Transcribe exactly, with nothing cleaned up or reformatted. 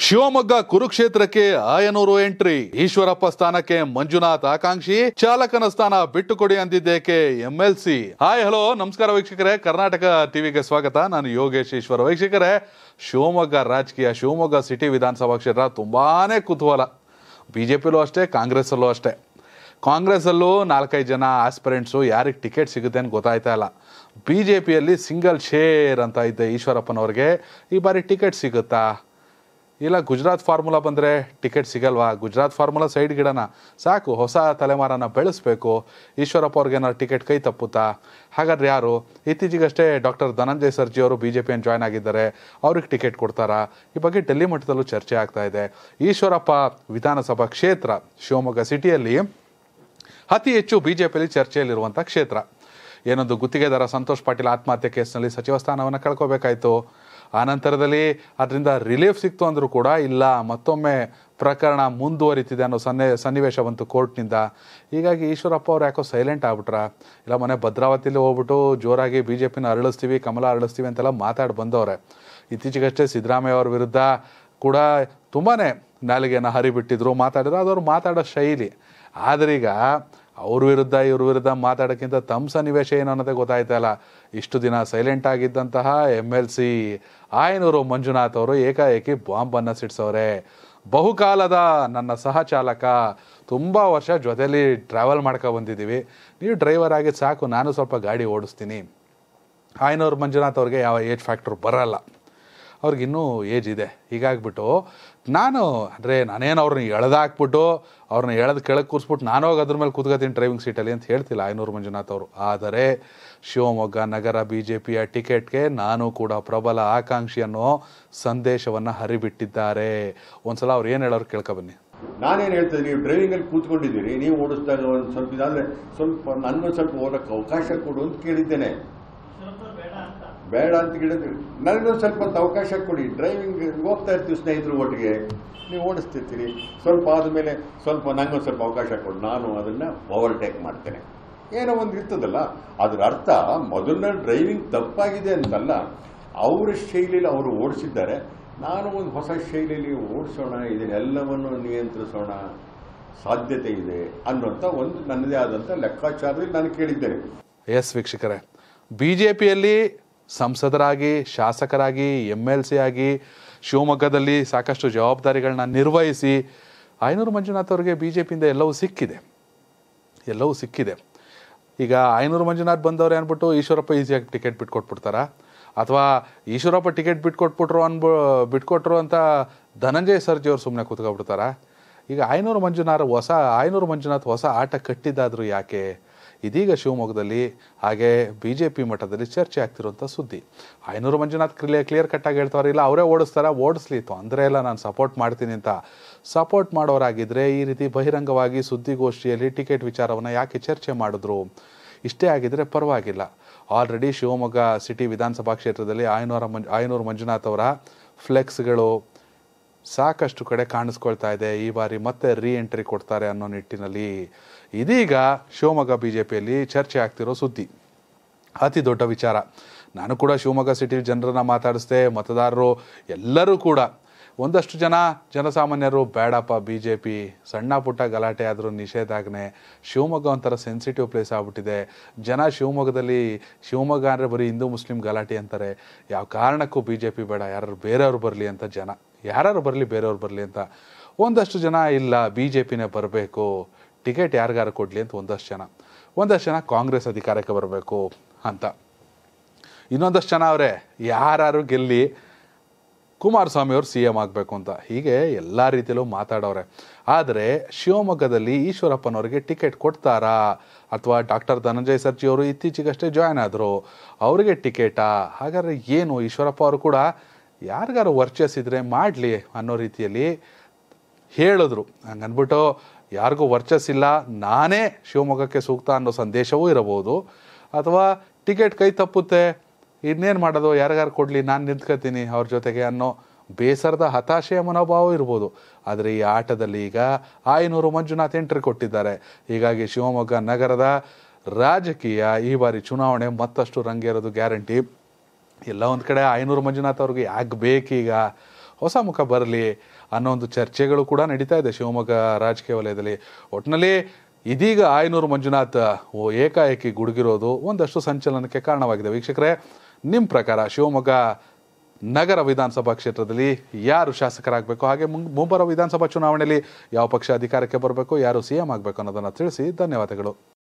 ಶಿವಮೊಗ್ಗ ಕುರುಕ್ಷೇತ್ರಕ್ಕೆ ಆಯನೂರು ಎಂಟ್ರಿ. ಈಶ್ವರಪ್ಪ ಸ್ಥಾನಕ್ಕೆ ಮಂಜುನಾಥ್ ಆಕಾಂಕ್ಷಿ. ಚಾಲಕನ ಸ್ಥಾನ ಬಿಟ್ಟುಕೊಡಿ ಅಂದಿದ್ದೇಕೆ ಎಂಎಲ್ಸಿ. ಹಾಯ್ ಹಲೋ ನಮಸ್ಕಾರ ವೀಕ್ಷಕರೇ, ಕರ್ನಾಟಕ ಟಿವಿಗೆ ಸ್ವಾಗತ. ನಾನು ಯೋಗೇಶ್ ಈಶ್ವರ. ವೀಕ್ಷಕರೇ, ಶಿವಮೊಗ್ಗ ರಾಜಕೀಯ, ಶಿವಮೊಗ್ಗ ಸಿಟಿ ವಿಧಾನಸಭಾ ಕ್ಷೇತ್ರ ತುಂಬಾನೇ ಕುತೂಹಲ. ಬಿಜೆಪಿಲೂ ಅಷ್ಟೇ, ಕಾಂಗ್ರೆಸ್ಸಲ್ಲೂ ಅಷ್ಟೇ. ಕಾಂಗ್ರೆಸ್ಸಲ್ಲೂ ನಾಲ್ಕೈದು ಜನ ಆಸ್ಪಿರೆಂಟ್ಸು ಯಾರಿಗೆ ಟಿಕೆಟ್ ಸಿಗುತ್ತೆ ಅಂತ ಗೊತ್ತಾಯ್ತಾ ಇಲ್ಲ. ಬಿ ಜೆ ಪಿಯಲ್ಲಿ ಸಿಂಗಲ್ ಶೇರ್ ಅಂತ ಇದ್ದೆ ಈಶ್ವರಪ್ಪನವ್ರಿಗೆ. ಈ ಬಾರಿ ಟಿಕೆಟ್ ಸಿಗುತ್ತಾ ಇಲ್ಲ ಗುಜರಾತ್ ಫಾರ್ಮುಲಾ ಬಂದರೆ ಟಿಕೆಟ್ ಸಿಗಲ್ವಾ? ಗುಜರಾತ್ ಫಾರ್ಮುಲಾ ಸೈಡ್ಗಿಡೋಣ, ಸಾಕು, ಹೊಸ ತಲೆಮಾರನ ಬೆಳೆಸಬೇಕು. ಈಶ್ವರಪ್ಪ ಅವ್ರಿಗೆ ಏನಾದ್ರು ಟಿಕೆಟ್ ಕೈ ತಪ್ಪುತ್ತಾ? ಹಾಗಾದ್ರೆ ಯಾರು? ಇತ್ತೀಚೆಗಷ್ಟೇ ಡಾಕ್ಟರ್ ಧನಂಜಯ ಸರ್ಜಿ ಅವರು ಬಿ ಜೆ ಪಿಯನ್ನು ಜಾಯ್ನ್ ಆಗಿದ್ದಾರೆ. ಅವ್ರಿಗೆ ಟಿಕೆಟ್ ಕೊಡ್ತಾರಾ? ಈ ಬಗ್ಗೆ ಡೆಲ್ಲಿ ಮಟ್ಟದಲ್ಲೂ ಚರ್ಚೆ ಆಗ್ತಾ ಇದೆ. ಈಶ್ವರಪ್ಪ ವಿಧಾನಸಭಾ ಕ್ಷೇತ್ರ ಶಿವಮೊಗ್ಗ ಸಿಟಿಯಲ್ಲಿ ಅತಿ ಹೆಚ್ಚು ಬಿ ಜೆ ಪಿಯಲ್ಲಿ ಚರ್ಚೆಯಲ್ಲಿರುವಂಥ ಕ್ಷೇತ್ರ. ಏನೊಂದು ಗುತ್ತಿಗೆದಾರ ಸಂತೋಷ್ ಪಾಟೀಲ್ ಆತ್ಮಹತ್ಯೆ ಕೇಸ್ನಲ್ಲಿ ಸಚಿವ ಸ್ಥಾನವನ್ನು ಕಳ್ಕೋಬೇಕಾಯಿತು. ಆ ನಂತರದಲ್ಲಿ ಅದರಿಂದ ರಿಲೀಫ್ ಸಿಕ್ತು ಅಂದರೂ ಕೂಡ ಇಲ್ಲ, ಮತ್ತೊಮ್ಮೆ ಪ್ರಕರಣ ಮುಂದುವರಿತಿದೆ ಅನ್ನೋ ಸನ್ನೆ ಸನ್ನಿವೇಶ ಬಂತು ಕೋರ್ಟ್ನಿಂದ. ಹೀಗಾಗಿ ಈಶ್ವರಪ್ಪ ಅವ್ರು ಯಾಕೋ ಸೈಲೆಂಟ್ ಆಗ್ಬಿಟ್ರ? ಇಲ್ಲ ಮನೆ ಭದ್ರಾವತಿಲಿ ಹೋಗ್ಬಿಟ್ಟು ಜೋರಾಗಿ ಬಿ ಜೆ ಪಿನ ಅರಳಿಸ್ತೀವಿ, ಕಮಲ ಅರಳಿಸ್ತೀವಿ ಅಂತೆಲ್ಲ ಮಾತಾಡಿ ಬಂದವ್ರೆ. ಇತ್ತೀಚೆಗಷ್ಟೇ ಸಿದ್ದರಾಮಯ್ಯ ಅವ್ರ ವಿರುದ್ಧ ಕೂಡ ತುಂಬಾ ನಾಲಿಗೆಯನ್ನು ಹರಿಬಿಟ್ಟಿದ್ರು, ಮಾತಾಡಿದ್ರು. ಅದವ್ರು ಮಾತಾಡೋ ಶೈಲಿ. ಆದರೆ ಈಗ ಅವ್ರ ವಿರುದ್ಧ ಇವ್ರ ವಿರುದ್ಧ ಮಾತಾಡೋಕ್ಕಿಂತ ತಮ್ಮ ಸನ್ನಿವೇಶ ಏನು ಅನ್ನೋದೇ ಗೊತ್ತಾಯ್ತಲ್ಲ. ಇಷ್ಟು ದಿನ ಸೈಲೆಂಟ್ ಆಗಿದ್ದಂತಹ M L C Ayanur Manjunath ಅವರು ಏಕಾಏಕಿ ಬಾಂಬನ್ನು ಸಿಡಿಸೋರೆ. ಬಹುಕಾಲದ ನನ್ನ ಸಹಚಾಲಕ, ತುಂಬ ವರ್ಷ ಜೊತೆಲಿ ಟ್ರಾವೆಲ್ ಮಾಡ್ಕೊ ಬಂದಿದ್ದೀವಿ, ನೀವು ಡ್ರೈವರ್ ಆಗಿದ್ದು ಸಾಕು, ನಾನು ಸ್ವಲ್ಪ ಗಾಡಿ ಓಡಿಸ್ತೀನಿ. ಆಯನೂರು ಮಂಜುನಾಥ್ ಅವ್ರಿಗೆ ಯಾವ ಏಜ್ ಫ್ಯಾಕ್ಟರ್ ಬರಲ್ಲ, ಅವ್ರಿಗಿನ್ನೂ ಏಜ್ ಇದೆ. ಹೀಗಾಗ್ಬಿಟ್ಟು ನಾನು ಅಂದರೆ ನಾನೇನು ಅವ್ರನ್ನ ಎಳೆದಾಕ್ಬಿಟ್ಟು ಅವ್ರನ್ನ ಎಳೆದು ಕೆಳಗೆ ಕೂರಿಸ್ಬಿಟ್ಟು ನಾನು ಹೋಗಿ ಅದ್ರ ಮೇಲೆ ಕೂತ್ಕೋತೀನಿ ಡ್ರೈವಿಂಗ್ ಸೀಟಲ್ಲಿ ಅಂತ ಹೇಳ್ತಿಲ್ಲ ಆಯನೂರು ಮಂಜುನಾಥ್ ಅವರು. ಆದರೆ ಶಿವಮೊಗ್ಗ ನಗರ ಬಿ ಜೆ ಪಿಯ ಟಿಕೆಟ್ಗೆ ನಾನು ಕೂಡ ಪ್ರಬಲ ಆಕಾಂಕ್ಷಿ ಅನ್ನೋ ಸಂದೇಶವನ್ನು ಹರಿಬಿಟ್ಟಿದ್ದಾರೆ. ಒಂದ್ಸಲ ಅವ್ರು ಏನು ಹೇಳೋರು ಕೇಳ್ಕೊಬನ್ನಿ. ನಾನೇನು ಹೇಳ್ತೇನೆ, ನೀವು ಡ್ರೈವಿಂಗಲ್ಲಿ ಕೂತ್ಕೊಂಡಿದ್ದೀರಿ, ನೀವು ಓಡಿಸಿದಾಗ ಒಂದು ಸ್ವಲ್ಪ ಇದಾದರೆ ಸ್ವಲ್ಪ ನನಗೊಂದು ಸ್ವಲ್ಪ ಓಡೋಕ್ಕೆ ಅವಕಾಶ ಕೊಡು ಅಂತ ಕೇಳಿದ್ದೇನೆ. ಬೇಡ ಅಂತ ಕೇಳಿದ್ರಿ, ನನಗೊಂದು ಸ್ವಲ್ಪ ಹೊತ್ತು ಅವಕಾಶ ಕೊಡಿ. ಡ್ರೈವಿಂಗ್ ಹೋಗ್ತಾ ಇರ್ತೀವಿ ಸ್ನೇಹಿತರು ಒಟ್ಟಿಗೆ, ನೀವು ಓಡಿಸ್ತಿರ್ತೀರಿ, ಸ್ವಲ್ಪ ಆದಮೇಲೆ ಸ್ವಲ್ಪ ನನಗೊಂದು ಸ್ವಲ್ಪ ಅವಕಾಶ ಕೊಡು, ನಾನು ಅದನ್ನು ಓವರ್ಟೇಕ್ ಮಾಡ್ತೇನೆ, ಏನೋ ಒಂದು ಇರ್ತದಲ್ಲ. ಅದರ ಅರ್ಥ ಮೊದಲನೇ ಡ್ರೈವಿಂಗ್ ತಪ್ಪಾಗಿದೆ ಅಂತಲ್ಲ, ಅವರ ಶೈಲಿಯಲ್ಲಿ ಅವರು ಓಡಿಸಿದ್ದಾರೆ, ನಾನು ಒಂದು ಹೊಸ ಶೈಲಿಯಲ್ಲಿ ಓಡಿಸೋಣ, ಇದನ್ನೆಲ್ಲವನ್ನು ನಿಯಂತ್ರಿಸೋಣ ಸಾಧ್ಯತೆ ಇದೆ ಅನ್ನೋಂಥ ಒಂದು ನನ್ನದೇ ಆದಂಥ ಲೆಕ್ಕಾಚಾರದಲ್ಲಿ ನಾನು ಕೇಳಿದ್ದೇನೆ. ಎಸ್ ವೀಕ್ಷಕರೇ, ಬಿ ಜೆ ಪಿಯಲ್ಲಿ ಸಂಸದರಾಗಿ, ಶಾಸಕರಾಗಿ, ಎಮ್ ಎಲ್ ಸಿ ಆಗಿ ಶಿವಮೊಗ್ಗದಲ್ಲಿ ಸಾಕಷ್ಟು ಜವಾಬ್ದಾರಿಗಳನ್ನ ನಿರ್ವಹಿಸಿ ಆಯನೂರು ಮಂಜುನಾಥ್ ಅವರಿಗೆ ಬಿ ಜೆ ಪಿಯಿಂದ ಎಲ್ಲವೂ ಸಿಕ್ಕಿದೆ, ಎಲ್ಲವೂ ಸಿಕ್ಕಿದೆ. ಈಗ ಆಯನೂರು ಮಂಜುನಾಥ್ ಬಂದವ್ರೆ ಅಂದ್ಬಿಟ್ಟು ಈಶ್ವರಪ್ಪ ಈಸಿಯಾಗಿ ಟಿಕೆಟ್ ಬಿಟ್ಕೊಟ್ಬಿಡ್ತಾರಾ? ಅಥವಾ ಈಶ್ವರಪ್ಪ ಟಿಕೆಟ್ ಬಿಟ್ಕೊಟ್ಬಿಟ್ರು ಅನ್ಬ ಬಿಟ್ಕೊಟ್ರು ಅಂತ ಧನಂಜಯ ಸರ್ಜಿ ಅವ್ರು ಸುಮ್ಮನೆ ಕೂತ್ಕೊಬಿಡ್ತಾರಾ? ಈಗ ಆಯನೂರು ಮಂಜುನಾಥ್ ಹೊಸ ಆಯನೂರು ಮಂಜುನಾಥ್ ಹೊಸ ಆಟ ಕಟ್ಟಿದ್ದಾದರೂ ಯಾಕೆ? ಇದೀಗ ಶಿವಮೊಗ್ಗದಲ್ಲಿ ಹಾಗೆ ಬಿ ಜೆ ಪಿ ಮಟ್ಟದಲ್ಲಿ ಚರ್ಚೆ ಆಗ್ತಿರುವಂಥ ಸುದ್ದಿ. ಆಯನೂರು ಮಂಜುನಾಥ್ ಕ್ಲಿಯರ್ ಕ್ಲಿಯರ್ ಕಟ್ಟಾಗಿ ಹೇಳ್ತಾವ್ರೆ, ಇಲ್ಲ ಅವರೇ ಓಡಿಸ್ತಾರ, ಓಡಿಸ್ಲಿ, ತೊಂದರೆ ಇಲ್ಲ, ನಾನು ಸಪೋರ್ಟ್ ಮಾಡ್ತೀನಿ ಅಂತ. ಸಪೋರ್ಟ್ ಮಾಡೋರಾಗಿದ್ದರೆ ಈ ರೀತಿ ಬಹಿರಂಗವಾಗಿ ಸುದ್ದಿಗೋಷ್ಠಿಯಲ್ಲಿ ಟಿಕೆಟ್ ವಿಚಾರವನ್ನು ಯಾಕೆ ಚರ್ಚೆ ಮಾಡಿದ್ರು? ಇಷ್ಟೇ ಆಗಿದ್ರೆ ಪರವಾಗಿಲ್ಲ. ಆಲ್ರೆಡಿ ಶಿವಮೊಗ್ಗ ಸಿಟಿ ವಿಧಾನಸಭಾ ಕ್ಷೇತ್ರದಲ್ಲಿ ಆಯನೂರ ಮಂಜು ಆಯನೂರು ಮಂಜುನಾಥ್ ಅವರ ಫ್ಲೆಕ್ಸ್ಗಳು ಸಾಕಷ್ಟು ಕಡೆ ಕಾಣಿಸ್ಕೊಳ್ತಾ ಇದೆ. ಈ ಬಾರಿ ಮತ್ತೆ ರೀ ಎಂಟ್ರಿ ಕೊಡ್ತಾರೆ ಅನ್ನೋ ನಿಟ್ಟಿನಲ್ಲಿ ಇದೀಗ ಶಿವಮೊಗ್ಗ ಬಿ ಜೆ ಪಿಯಲ್ಲಿ ಚರ್ಚೆ ಆಗ್ತಿರೋ ಸುದ್ದಿ, ಅತಿ ದೊಡ್ಡ ವಿಚಾರ. ನಾನು ಕೂಡ ಶಿವಮೊಗ್ಗ ಸಿಟಿ ಜನರನ್ನ ಮಾತಾಡಿಸ್ದೆ, ಮತದಾರರು ಎಲ್ಲರೂ ಕೂಡ, ಒಂದಷ್ಟು ಜನ ಜನಸಾಮಾನ್ಯರು ಬೇಡಪ್ಪ ಬಿ ಜೆ ಪಿ, ಸಣ್ಣ ಪುಟ್ಟ ಗಲಾಟೆ ಆದರೂ ನಿಷೇಧಾಜ್ಞೆ, ಶಿವಮೊಗ್ಗ ಒಂಥರ ಸೆನ್ಸಿಟಿವ್ ಪ್ಲೇಸ್ ಆಗ್ಬಿಟ್ಟಿದೆ, ಜನ ಶಿವಮೊಗ್ಗದಲ್ಲಿ ಶಿವಮೊಗ್ಗ ಅಂದರೆ ಬರೀ ಹಿಂದೂ ಮುಸ್ಲಿಂ ಗಲಾಟೆ ಅಂತಾರೆ, ಯಾವ ಕಾರಣಕ್ಕೂ ಬಿ ಜೆ ಪಿ ಬೇಡ, ಯಾರು ಬೇರೆಯವ್ರು ಬರಲಿ ಅಂತ ಜನ, ಯಾರು ಬರಲಿ ಬೇರೆಯವ್ರು ಬರಲಿ ಅಂತ. ಒಂದಷ್ಟು ಜನ ಇಲ್ಲ ಬಿ ಜೆ ಪಿನೇ ಬರಬೇಕು, ಟಿಕೆಟ್ ಯಾರಿಗಾರು ಕೊಡಲಿ ಅಂತ ಒಂದಷ್ಟು ಜನ. ಒಂದಷ್ಟು ಜನ ಕಾಂಗ್ರೆಸ್ ಅಧಿಕಾರಕ್ಕೆ ಬರಬೇಕು ಅಂತ. ಇನ್ನೊಂದಷ್ಟು ಜನ ಅವರೇ ಯಾರು ಗೆಲ್ಲಿ ಕುಮಾರಸ್ವಾಮಿ ಅವರು ಸಿ ಎಂ ಆಗಬೇಕು ಅಂತ. ಹೀಗೆ ಎಲ್ಲ ರೀತಿಯಲ್ಲೂ ಮಾತಾಡೋರೆ. ಆದರೆ ಶಿವಮೊಗ್ಗದಲ್ಲಿ ಈಶ್ವರಪ್ಪನವ್ರಿಗೆ ಟಿಕೆಟ್ ಕೊಡ್ತಾರಾ? ಅಥವಾ ಡಾಕ್ಟರ್ ಧನಂಜಯ ಸರ್ಜಿ ಅವರು ಇತ್ತೀಚೆಗಷ್ಟೇ ಜಾಯ್ನ್ ಆದರು, ಅವರಿಗೆ ಟಿಕೆಟಾ? ಹಾಗಾದ್ರೆ ಏನು? ಈಶ್ವರಪ್ಪ ಅವರು ಕೂಡ ಯಾರಿಗಾರು ವರ್ಚಸ್ಸಿದ್ರೆ ಮಾಡಲಿ ಅನ್ನೋ ರೀತಿಯಲ್ಲಿ ಹೇಳಿದ್ರು. ಹಂಗನ್ಬಿಟ್ಟು ಯಾರಿಗೂ ವರ್ಚಸ್ಸಿಲ್ಲ, ನಾನೇ ಶಿವಮೊಗ್ಗಕ್ಕೆ ಸೂಕ್ತ ಅನ್ನೋ ಸಂದೇಶವೂ ಇರಬಹುದು. ಅಥವಾ ಟಿಕೆಟ್ ಕೈ ತಪ್ಪುತ್ತೆ, ಇನ್ನೇನು ಮಾಡೋದು, ಯಾರಿಗಾರು ಕೊಡಲಿ, ನಾನು ನಿಂತ್ಕೊತೀನಿ ಅವ್ರ ಜೊತೆಗೆ ಅನ್ನೋ ಬೇಸರದ ಹತಾಶೆಯ ಮನೋಭಾವ ಇರ್ಬೋದು. ಆದರೆ ಈ ಆಟದಲ್ಲಿ ಈಗ ಆಯನೂರು ಮಂಜುನಾಥ್ ಎಂಟ್ರಿ ಕೊಟ್ಟಿದ್ದಾರೆ. ಹೀಗಾಗಿ ಶಿವಮೊಗ್ಗ ನಗರದ ರಾಜಕೀಯ ಈ ಬಾರಿ ಚುನಾವಣೆ ಮತ್ತಷ್ಟು ರಂಗೇರೋದು ಗ್ಯಾರಂಟಿ. ಎಲ್ಲ ಒಂದು ಕಡೆ ಆಯನೂರು ಮಂಜುನಾಥ್ ಅವ್ರಿಗೆ ಯಾಕೆ ಬೇಕೀಗ? ಹೊಸ ಮುಖ ಬರಲಿ ಅನ್ನೋ ಒಂದು ಚರ್ಚೆಗಳು ಕೂಡ ನಡೀತಾ ಇದೆ ಶಿವಮೊಗ್ಗ ರಾಜಕೀಯ ವಲಯದಲ್ಲಿ. ಒಟ್ಟಿನಲ್ಲಿ ಇದೀಗ ಆಯನೂರು ಮಂಜುನಾಥ್ ಓ ಏಕಾಏಕಿ ಗುಡುಗಿರೋದು ಒಂದಷ್ಟು ಸಂಚಲನಕ್ಕೆ ಕಾರಣವಾಗಿದೆ. ವೀಕ್ಷಕರೇ, ನಿಮ್ಮ ಪ್ರಕಾರ ಶಿವಮೊಗ್ಗ ನಗರ ವಿಧಾನಸಭಾ ಕ್ಷೇತ್ರದಲ್ಲಿ ಯಾರು ಶಾಸಕರಾಗಬೇಕು, ಹಾಗೆ ಮುಂಬರುವ ವಿಧಾನಸಭಾ ಚುನಾವಣೆಯಲ್ಲಿ ಯಾವ ಪಕ್ಷ ಅಧಿಕಾರಕ್ಕೆ ಬರಬೇಕು, ಯಾರು ಸಿ ಎಂ ಆಗಬೇಕು ಅನ್ನೋದನ್ನು ತಿಳಿಸಿ. ಧನ್ಯವಾದಗಳು.